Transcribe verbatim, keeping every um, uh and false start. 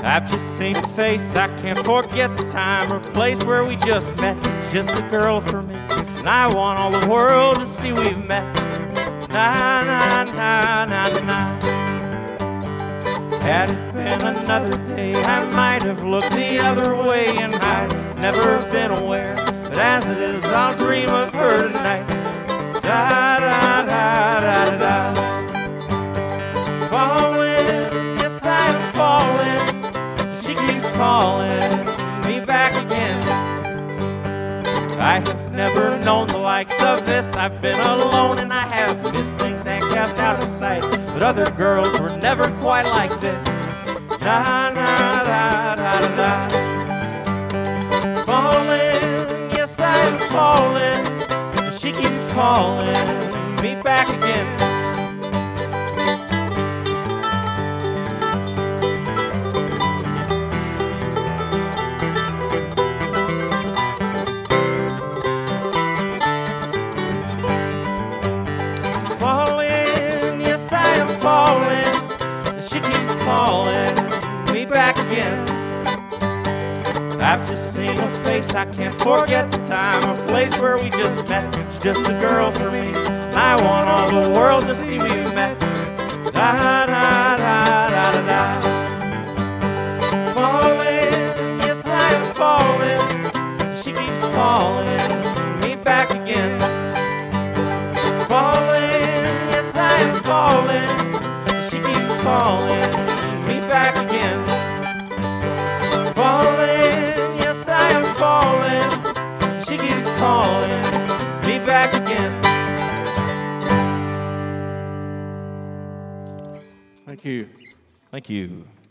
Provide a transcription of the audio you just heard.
I've just seen her face, I can't forget the time or place where we just met. She's just the girl for me, and I want all the world to see we've met. Na na na na na. Had it been another day, I might have looked the other way, and I'd never been aware. But as it is, I'll dream of her tonight. Da da da da da. Falling, yes I am falling. She keeps calling me back again. I have never known the likes of this. I've been alone and I have missed things and kept out of sight. But other girls were never quite like this. Da da da da da. Falling, yes I am falling. She keeps calling me back again. Falling, yes I am falling. She keeps calling me back again. I've just seen her face, I can't forget the time or place where we just met. She's just the girl for me, I want all the world to see we've met. Da da da da da da. Falling, yes I am falling. She keeps calling me back again. Falling, yes I am falling. She keeps calling me back again. Falling, yes I am falling. She keeps calling me back again. Thank you. Thank you.